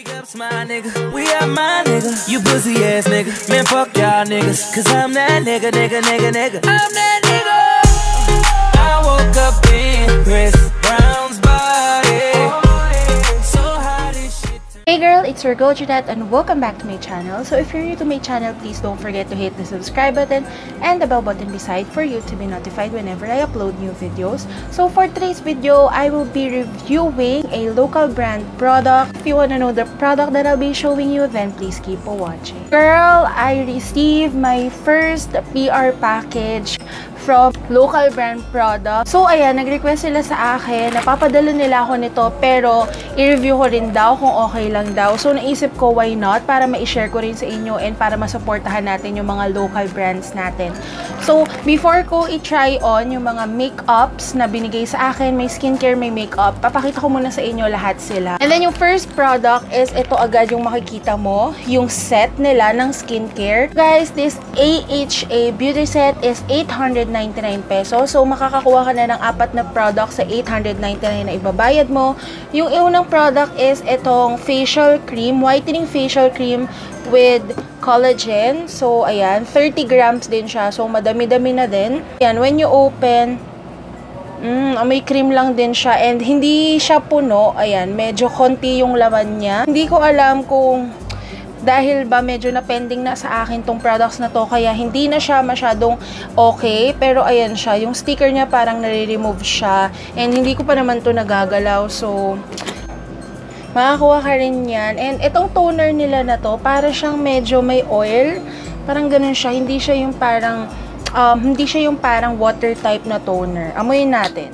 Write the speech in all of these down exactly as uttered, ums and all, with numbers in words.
Big ups, my nigga. We are my nigga. You pussy ass nigga. Man, fuck y'all niggas. Cause I'm that nigga, nigga, nigga, nigga. I'm that nigga. I woke up in Chris Brown's body. So how this shit. Hey girl, it's your girl Jeanette and welcome back to my channel. So if you're new to my channel, please don't forget to hit the subscribe button and the bell button beside for you to be notified whenever I upload new videos. So for today's video, I will be reviewing a local brand product. If you want to know the product that I'll be showing you, then please keep watching. Girl, I received my first P R package from local brand product. So ayan, nag-request sila sa akin, napapadala nila ako nito pero i-review ko rin daw kung okay lang daw. So naisip ko why not, para ma-share ko rin sa inyo and para masuportahan natin yung mga local brands natin. So before ko i-try on yung mga makeups na binigay sa akin, may skincare, may makeup, papakita ko muna sa inyo lahat sila. And then yung first product is ito agad yung makikita mo, yung set nila ng skincare. Guys, this A H A beauty set is eight hundred ninety-nine pesos. So, makakakuha ka na ng apat na product sa eight hundred ninety-nine na ibabayad mo. Yung unang product is itong facial cream, whitening facial cream with collagen. So, ayan, thirty grams din siya. So, madami-dami na din. Ayan, when you open, mm, may cream lang din siya. And hindi siya puno. Ayan, medyo konti yung laman niya. Hindi ko alam kung dahil ba medyo na pending na sa akin tong products na to, kaya hindi na siya masyadong okay. Pero ayan siya, yung sticker niya parang nare-remove siya. And hindi ko pa naman to nagagalaw. So, makakuha ka rin yan. And itong toner nila na to, para siyang medyo may oil. Parang ganun siya. Hindi siya yung parang, um, hindi siya yung parang water type na toner. Amoyin natin.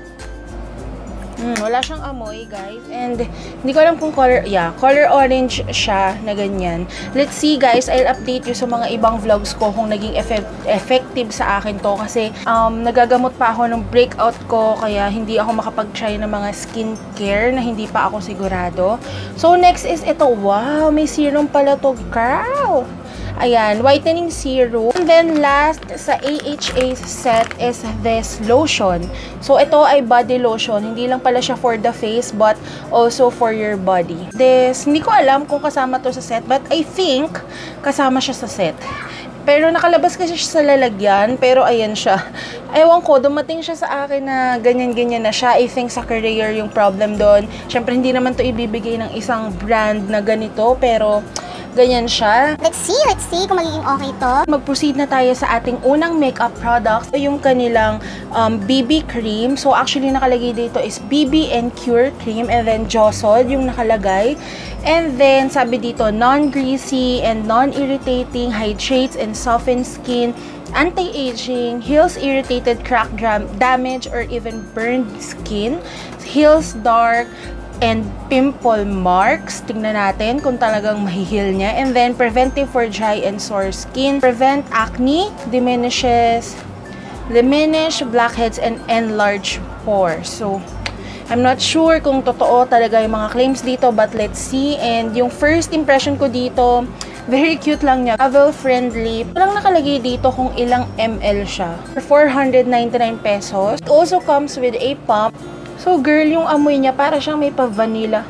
Hmm, wala siyang amoy, guys. And hindi ko alam kung color, yeah, color orange siya na ganyan. Let's see, guys. I'll update you sa mga ibang vlogs ko kung naging effect effective sa akin to. Kasi um, nagagamot pa ako ng breakout ko, kaya hindi ako makapag-try ng mga skincare na hindi pa ako sigurado. So, next is ito. Wow, may serum pala to, girl. Ayan, whitening serum. And then last sa A H A set is this lotion. So ito ay body lotion. Hindi lang pala siya for the face but also for your body. This, hindi ko alam kung kasama to sa set but I think kasama siya sa set. Pero nakalabas kasi siya sa lalagyan, pero ayan siya. Ewan ko, dumating siya sa akin na ganyan-ganyan na siya. I think sa career yung problem doon. Siyempre, hindi naman to ibibigay ng isang brand na ganito, pero ganyan siya. Let's see, let's see kung magiging okay to. Mag-proceed na tayo sa ating unang makeup product. So, yung kanilang um, B B cream. So, actually, nakalagay dito is B B and Cure cream and then Josod yung nakalagay. And then, sabi dito, non-greasy and non-irritating, hydrates and softens skin, anti-aging, heals irritated, crack, damage, or even burned skin, heals dark and pimple marks. Tingnan natin kung talagang mahihil niya. And then, preventive for dry and sore skin, prevent acne, diminishes, diminish blackheads, and enlarge pores. So, I'm not sure kung totoo talaga yung mga claims dito, but let's see. And yung first impression ko dito, very cute lang niya. Travel friendly. Walang nakalagay dito kung ilang ml siya. For four hundred ninety-nine pesos. It also comes with a pump. So girl, yung amoy niya para siyang may pa-vanilla.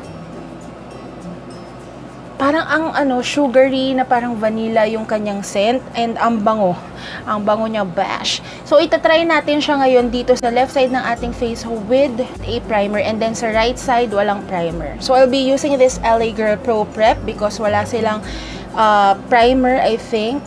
Parang ang ano, sugary na parang vanilla yung kanyang scent and ang bango. Ang bango niya, bash. So itatry natin siya ngayon dito sa left side ng ating face with a primer and then sa right side walang primer. So I'll be using this L A Girl Pro Prep because wala silang uh, primer, I think.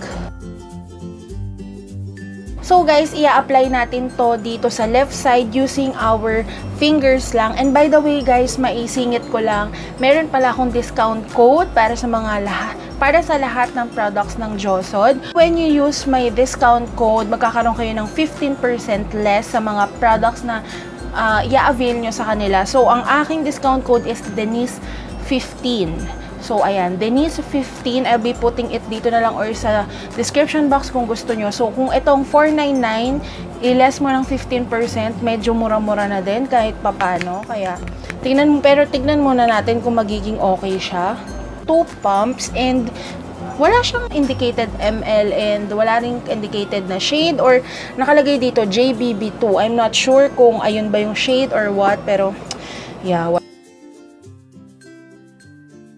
So guys, i-apply natin to dito sa left side using our fingers lang. And by the way guys, maisingit ko lang, meron pala akong discount code para sa mga lahat, para sa lahat ng products ng Josod. When you use my discount code, magkakaroon kayo ng fifteen percent less sa mga products na uh, i-avail nyo sa kanila. So ang aking discount code is Denise fifteen. So, ayan, Denise fifteen, I'll be putting it dito na lang or sa description box kung gusto nyo. So, kung itong four ninety-nine, i-less mo ng fifteen percent, medyo mura-mura na din kahit papano. Kaya, tignan mo, pero tignan muna natin kung magiging okay siya. Two pumps and wala siyang indicated M L and wala ring indicated na shade or nakalagay dito J B B two. I'm not sure kung ayun ba yung shade or what, pero yeah,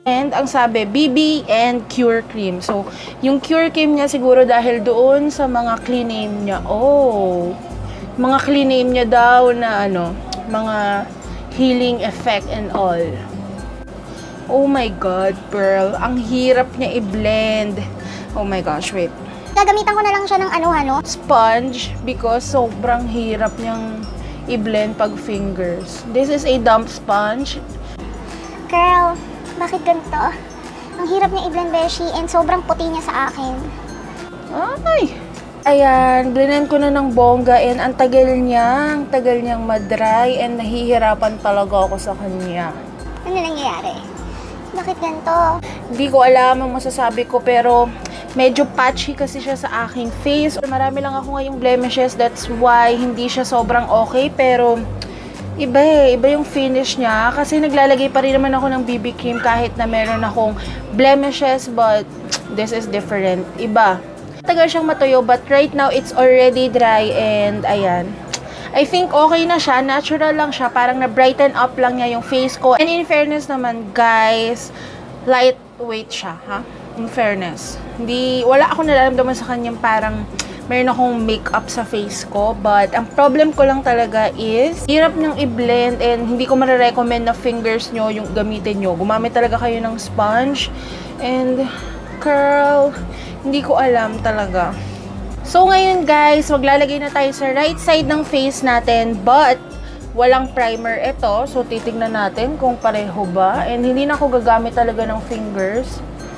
And ang sabi, B B and Cure Cream. So, yung Cure Cream niya siguro dahil doon sa mga clean name niya. Oh, mga clean name niya daw na ano, mga healing effect and all. Oh my God, Pearl. Ang hirap niya i-blend. Oh my gosh, wait. Gagamitan ko na lang siya ng ano, ano? Sponge because sobrang hirap niyang i-blend pag fingers. This is a damp sponge. Girl, bakit ganito? Ang hirap niya i-blend, Beshi, and sobrang puti niya sa akin. Ay! Ayan, blenden ko na ng bongga and ang tagal niya, ang tagal niyang madry and nahihirapan talaga ako sa kanya. Ano nangyayari? Bakit ganito? Hindi ko alam ang masasabi ko pero medyo patchy kasi siya sa aking face. Marami lang ako ngayong blemishes, that's why hindi siya sobrang okay pero iba eh, iba yung finish niya kasi naglalagay pa rin naman ako ng B B cream kahit na meron akong blemishes but this is different. Iba. Tagal siyang matuyo but right now it's already dry and ayan. I think okay na siya, natural lang siya, parang na-brighten up lang niya yung face ko. And in fairness naman guys, lightweight siya, ha? In fairness. Hindi, wala akong nararamdaman sa kanyang parang meron akong makeup sa face ko. But ang problem ko lang talaga is, hirap niyang i-blend and hindi ko marirecommend na fingers nyo yung gamitin nyo. Gumamit talaga kayo ng sponge. And, curl, hindi ko alam talaga. So, ngayon guys, maglalagay na tayo sa right side ng face natin. But, walang primer ito. So, titignan natin kung pareho ba. And, hindi na ako gagamit talaga ng fingers.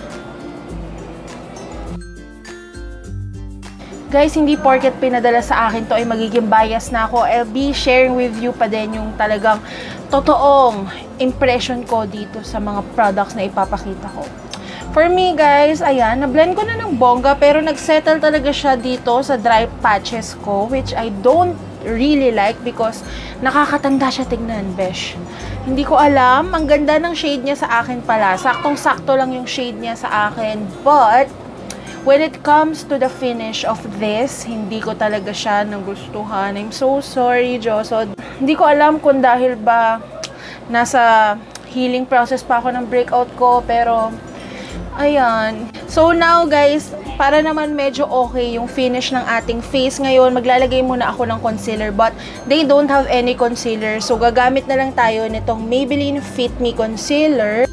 Guys, hindi porket pinadala sa akin to ay magiging bias na ako. I'll be sharing with you pa din yung talagang totoong impression ko dito sa mga products na ipapakita ko. For me, guys, ayan, na-blend ko na ng bongga pero nag-settle talaga siya dito sa dry patches ko which I don't really like because nakakatanda siya tignan, besh. Hindi ko alam. Ang ganda ng shade niya sa akin pala. Saktong-sakto lang yung shade niya sa akin. But, when it comes to the finish of this, hindi ko talaga siya nagustuhan. I'm so sorry, Josod. Hindi ko alam kung dahil ba nasa healing process pa ako ng breakout ko, pero ayan. So now guys, para naman medyo okay yung finish ng ating face ngayon, maglalagay muna ako ng concealer but they don't have any concealer. So gagamit na lang tayo nitong Maybelline Fit Me Concealer.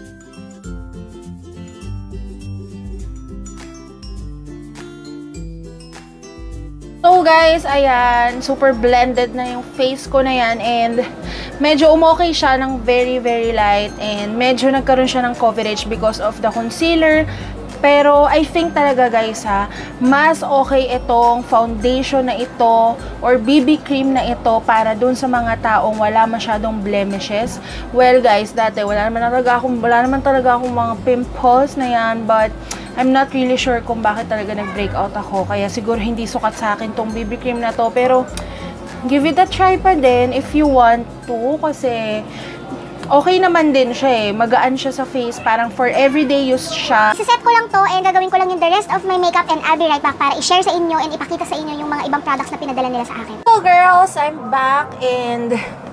So guys, ayan, super blended na yung face ko na yan and medyo umokay siya ng very very light and medyo nagkaroon siya ng coverage because of the concealer. Pero I think talaga guys ha, mas okay itong foundation na ito or B B cream na ito para dun sa mga taong wala masyadong blemishes. Well guys, dati wala naman talaga akong, wala naman talaga akong mga pimples na yan but I'm not really sure kung bakit talaga nag-breakout ako. Kaya siguro hindi sukat sa akin tong B B cream na to. Pero, give it a try pa din if you want to. Kasi, okay naman din siya eh. Magaan siya sa face. Parang for everyday use siya. Isiset ko lang to and gagawin ko lang yung the rest of my makeup and I'll be right back para i-share sa inyo and ipakita sa inyo yung mga ibang products na pinadala nila sa akin. So girls, I'm back and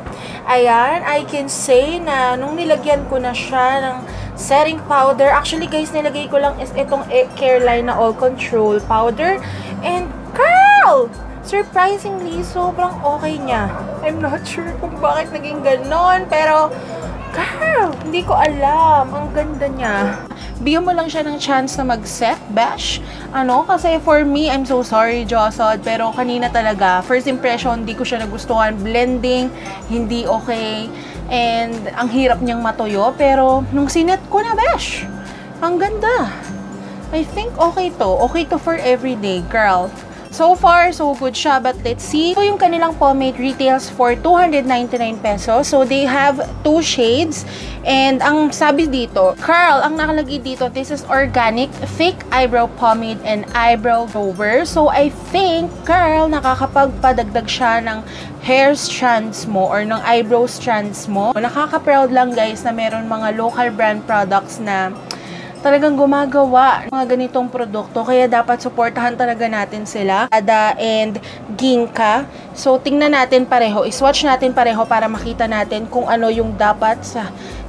ayan, I can say na nung nilagyan ko na siya ng setting powder. Actually guys, nilagay ko lang is itong Careline na All Control powder. And girl! Surprisingly, sobrang okay niya. I'm not sure kung bakit naging ganon. Pero, girl, hindi ko alam. Ang ganda niya. Bigyan mo lang siya ng chance na mag-set, bash. Ano? Kasi for me, I'm so sorry, Josod. Pero kanina talaga, first impression, hindi ko siya nagustuhan. Blending, hindi okay. And ang hirap niyang matuyo, pero nung sinet ko na, besh, ang ganda. I think okay to. Okay to for everyday, girl. So far, so good siya. But let's see. So, yung kanilang pomade retails for two hundred ninety-nine pesos. So, they have two shades. And ang sabi dito, curl, ang nakalagay dito, this is organic fake eyebrow pomade and eyebrow rover. So, I think, curl, nakakapagpadagdag siya ng hair strands mo or ng eyebrow strands mo. Nakaka-proud lang guys na meron mga local brand products na talagang gumagawa ng mga ganitong produkto. Kaya dapat supportahan talaga natin sila. Ada and Ginka. So, tingnan natin pareho. I-swatch natin pareho para makita natin kung ano yung dapat sa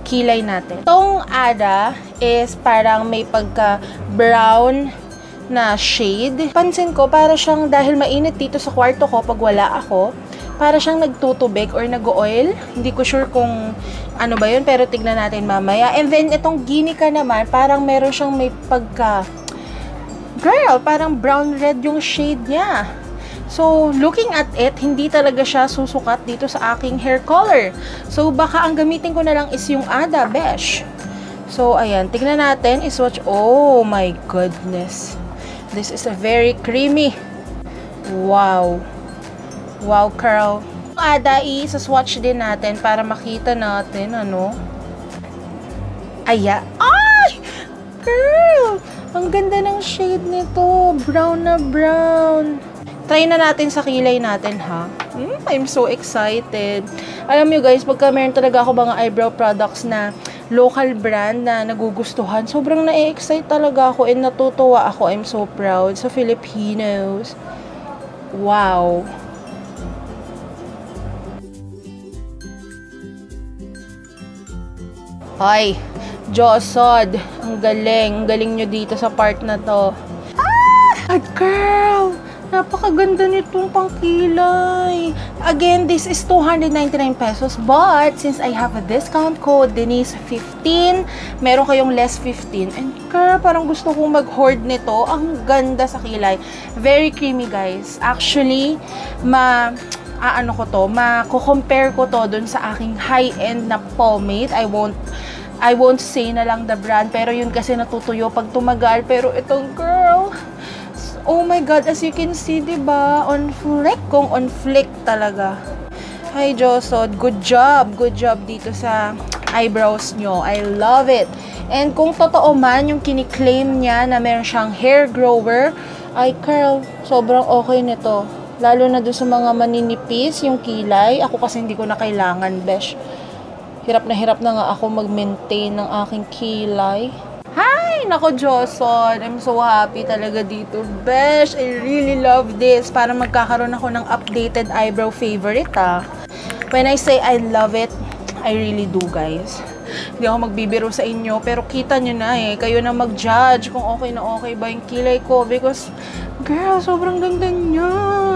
kilay natin. Itong Ada is parang may pagka-brown na shade. Pansin ko, para siyang, dahil mainit dito sa kwarto ko pag wala ako, para siyang nagtutubig or nag-oil. Hindi ko sure kung ano ba yun, pero tignan natin mamaya. And then, itong Ginika naman, parang meron siyang may pagka, girl, parang brown-red yung shade niya. So, looking at it, hindi talaga siya susukat dito sa aking hair color. So, baka ang gamitin ko na lang is yung Ada Beige. So, ayan, tignan natin, iswatch. Oh my goodness. This is a very creamy. Wow. Wow, curl. Ada, i-swatch din natin para makita natin, ano. Aya. Ay! Girl! Ang ganda ng shade nito. Brown na brown. Try na natin sa kilay natin, ha? Hmm, I'm so excited. Alam nyo guys, pagka meron talaga ako mga eyebrow products na local brand na nagugustuhan, sobrang na-excite talaga ako and natutuwa ako. I'm so proud sa Filipinos. Wow. Ay, Josod. Ang galing. Ang galing nyo dito sa part na to. Ah! Girl! Napakaganda nitong pangkilay. Again, this is two hundred ninety-nine pesos. But, since I have a discount code, Denise fifteen, meron kayong less fifteen. And girl, parang gusto kong mag-hoard nito. Ang ganda sa kilay. Very creamy, guys. Actually, ma... Ah, ano ko to, mako-compare ko to dun sa aking high-end na pomade. I won't I won't say na lang the brand, pero yun kasi natutuyo pag tumagal. Pero itong girl, oh my god, as you can see, diba? On flick, kung on flick talaga. Hi, Josod. Good job. Good job dito sa eyebrows nyo. I love it. And kung totoo man yung kiniklaim niya na meron siyang hair grower, ay, girl, sobrang okay nito. Lalo na doon sa mga maninipis, yung kilay. Ako kasi hindi ko na kailangan, besh. Hirap na hirap na nga ako mag-maintain ng aking kilay. Hi! Nako, Joson. I'm so happy talaga dito, besh. I really love this. Para magkakaroon ako ng updated eyebrow favorite, ah. When I say I love it, I really do, guys. Hindi ako magbibiro sa inyo, pero kita nyo na eh. Kayo na mag-judge kung okay na okay ba yung kilay ko. Because, girl, sobrang ganda niya.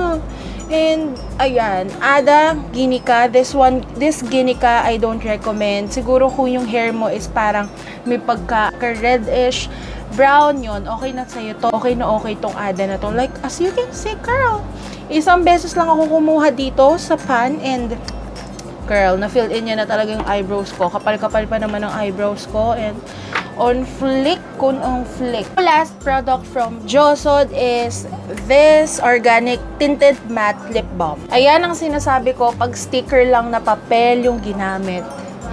And, ayan, Ada, Ginika. This one, this Ginika, I don't recommend. Siguro kung yung hair mo is parang may pagka-reddish, brown yun, okay na sa'yo to. Okay na okay tong Ada na to. Like, as you can see, girl, isang beses lang ako kumuha dito sa pan and girl, na-fill in niya na talaga yung eyebrows ko. Kapal-kapal pa naman ang eyebrows ko. And on flick, kun on flick. Last product from Josod is this organic tinted matte lip balm. Ayan ang sinasabi ko pag sticker lang na papel yung ginamit.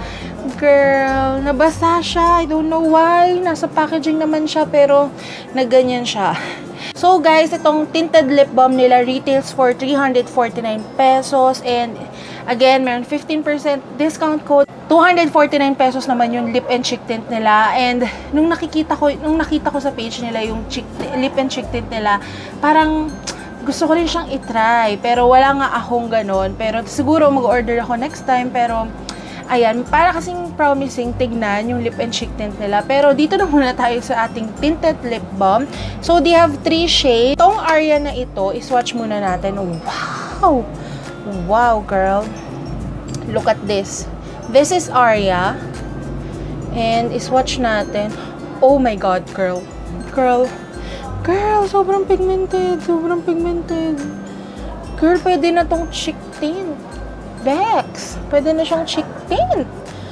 Girl, nabasa siya. I don't know why. Nasa packaging naman siya pero nagganyan siya. So guys, itong tinted lip balm nila retails for three hundred forty-nine pesos and again, meron fifteen percent discount code. two hundred forty-nine pesos naman yung lip and cheek tint nila. And nung nakikita ko, nung nakita ko sa page nila yung cheek, lip and cheek tint nila, parang gusto ko rin siyang i-try. Pero wala nga akong ganon. Pero siguro mag-order ako next time. Pero ayan, para kasing promising tignan yung lip and cheek tint nila. Pero dito na muna tayo sa ating tinted lip balm. So they have three shades. Itong area na ito, iswatch muna natin. Wow! Wow, girl. Look at this. This is Aria. And iswatch natin. Oh my god, girl. Girl. Girl, sobrang pigmented. Sobrang pigmented. Girl, pwede na tong cheek tint. Bex. Pwede na siyang cheek tint.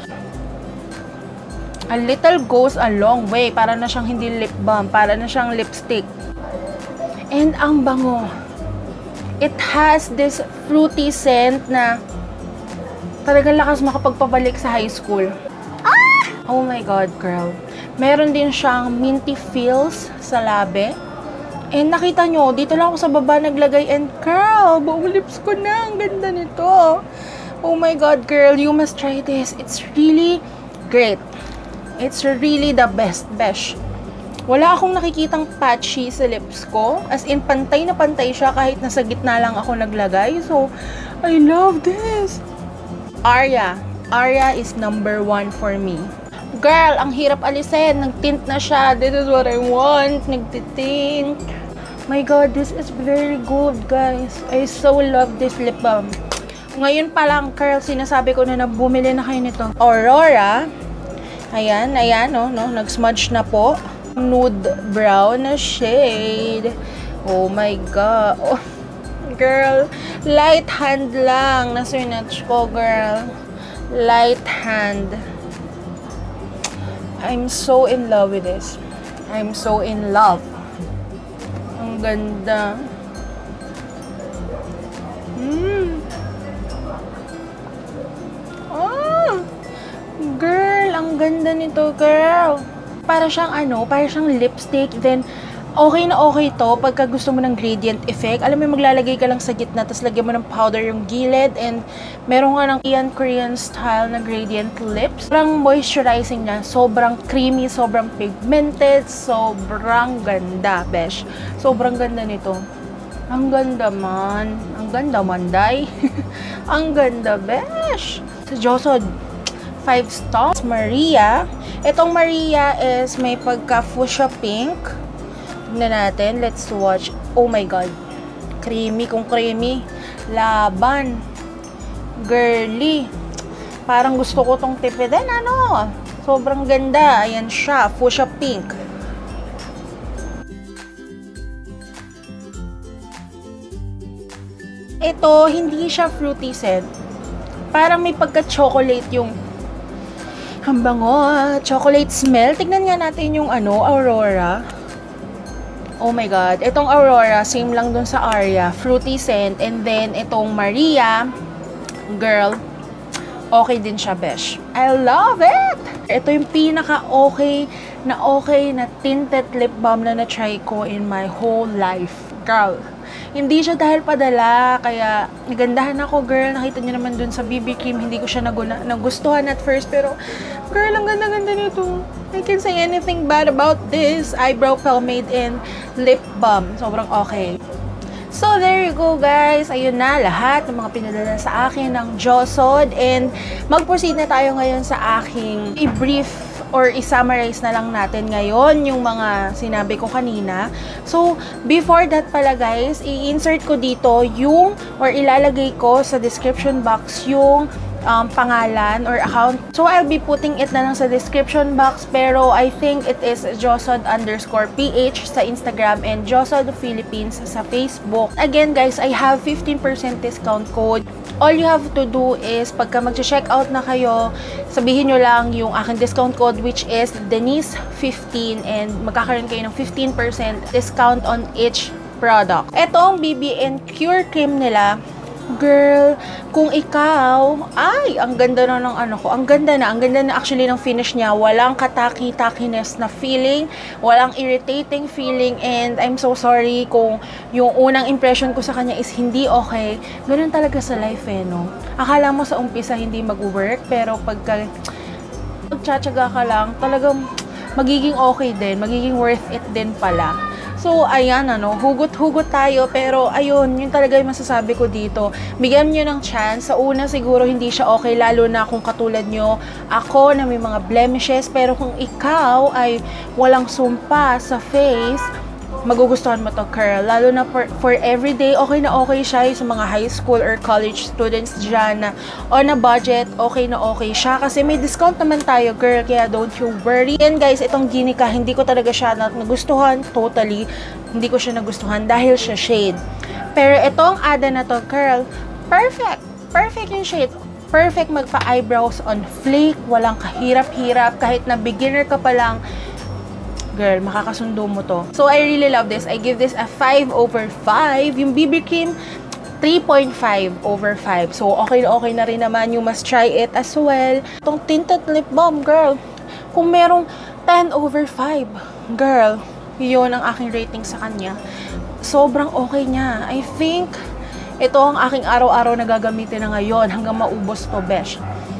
A little goes a long way. Para na siyang hindi lip balm. Para na siyang lipstick. And ang bango. It has this fruity scent na talagang lakas makapagpabalik sa high school. Ah! Oh my god, girl. Meron din siyang minty feels sa labi. And nakita nyo, dito lang ako sa baba naglagay and girl, buong lips ko na. Ang ganda nito. Oh my god, girl, you must try this. It's really great. It's really the best, besh. Wala akong nakikitang patchy sa lips ko. As in, pantay na pantay siya kahit nasa gitna lang ako naglagay. So, I love this. Aria. Aria is number one for me. Girl, ang hirap alisin. Nag-tint na siya. This is what I want. Nag-tint. My God, this is very good, guys. I so love this lip balm. Ngayon pa lang, girl, sinasabi ko na na bumili na kayo nito. Aurora. Ayan, ayan, no, no, nag-smudge na po. Nude brown na shade. Oh my God. Oh, girl, light hand lang na swinatch ko, girl. Light hand. I'm so in love with this. I'm so in love. Ang ganda. Mm. Oh, girl, ang ganda nito, girl. Para siyang ano, para siyang lipstick. Then, okay na okay to pagka gusto mo ng gradient effect. Alam mo, maglalagay ka lang sa gitna, tapos lagyan mo ng powder yung gilid. And, meron nga ng Ian Korean style na gradient lips. Sobrang moisturizing niya. Sobrang creamy, sobrang pigmented, sobrang ganda, besh. Sobrang ganda nito. Ang ganda man. Ang ganda man, day. Ang ganda, besh. Sa Josod, five stars. Maria. Itong Maria is may pagka fuchsia pink. Tignan natin. Let's watch. Oh my God. Creamy kung creamy. Laban. Girly. Parang gusto ko tong tipidin. Ano? Sobrang ganda. Ayan siya. Fuchsia pink. Ito, hindi siya fruity scent. Parang may pagka-chocolate yung ang bango, chocolate smell. Tignan nga natin yung ano, Aurora. Oh my God. Itong Aurora, same lang dun sa Aria. Fruity scent. And then, itong Maria, girl, okay din siya, besh. I love it! Ito yung pinaka-okay na okay na tinted lip balm na na-try ko in my whole life. Girl, hindi siya dahil padala, kaya nagandahan ako, girl. Nakita niyo naman dun sa B B cream, hindi ko siya naguna, nagustuhan at first, pero girl, ang ganda-ganda nito. I can't say anything bad about this eyebrow pomade and lip balm. Sobrang okay. So, there you go, guys. Ayun na, lahat ng mga pinadala sa akin ng Josod. And mag-proceed na tayo ngayon sa aking i-brief or i-summarize na lang natin ngayon yung mga sinabi ko kanina. So, before that pala, guys, i-insert ko dito yung or ilalagay ko sa description box yung um, pangalan or account. So, I'll be putting it na lang sa description box, pero I think it is Josod underscore PH sa Instagram and Josod Philippines sa Facebook. Again, guys, I have fifteen percent discount code. All you have to do is, pagka mag-check out na kayo, sabihin nyo lang yung aking discount code, which is Denise fifteen, and magkakaroon kayo ng fifteen percent discount on each product. Etong B B and Cure Cream nila, girl, kung ikaw, ay, ang ganda na ng ano ko, ang ganda na, ang ganda na actually ng finish niya, walang kataki-takiness na feeling, walang irritating feeling, and I'm so sorry kung yung unang impression ko sa kanya is hindi okay. Ganun talaga sa life eh, no? Akala mo sa umpisa hindi mag-work, pero pagka magtsatsaga ka lang, talagang magiging okay din, magiging worth it din pala. So, ayan, ano, hugot-hugot tayo, pero ayun, yun talaga yung masasabi ko dito. Bigyan nyo ng chance. Sa una, siguro hindi siya okay, lalo na kung katulad nyo, ako na may mga blemishes, pero kung ikaw ay walang sumpa sa face, magugustuhan mo to, girl. Lalo na for, for everyday, okay na okay siya sa mga high school or college students dyan na on a budget, okay na okay siya. Kasi may discount naman tayo, girl, kaya don't you worry. And guys, itong Ginica, hindi ko talaga siya nagustuhan, totally. Hindi ko siya nagustuhan dahil siya shade. Pero itong Ada na to, girl, perfect. Perfect yung shade. Perfect magpa-eyebrows on flake, walang kahirap-hirap, kahit na beginner ka pa lang, girl, makakasundo mo to. So, I really love this. I give this a five over five. Yung B B cream, three point five over five. So, okay na okay na rin naman. You must try it as well. Itong tinted lip balm, girl, kung merong ten over five, girl, yun ang aking rating sa kanya. Sobrang okay niya. I think, ito ang aking araw-araw na gagamitin na ngayon hanggang maubos to, besh.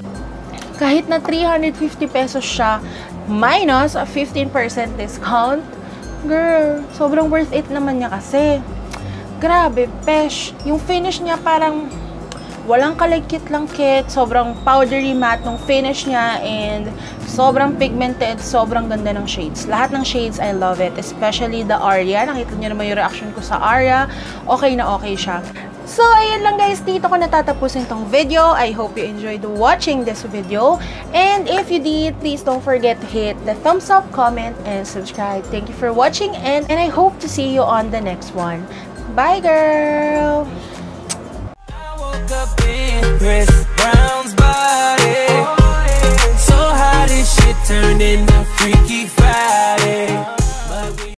Kahit na three hundred fifty pesos siya, minus a fifteen percent discount, girl, sobrang worth it naman niya kasi. Grabe, besh. Yung finish niya parang Walang kalagkit-langkit, sobrang powdery matte nung finish niya, and sobrang pigmented, sobrang ganda ng shades. Lahat ng shades, I love it. Especially the Aria. Nakita niyo naman yung reaction ko sa Aria. Okay na okay siya. So, ayun lang guys, dito ko natatapusin tong video. I hope you enjoyed watching this video. And if you did, please don't forget to hit the thumbs up, comment, and subscribe. Thank you for watching, and, and I hope to see you on the next one. Bye, girl! I woke up in Chris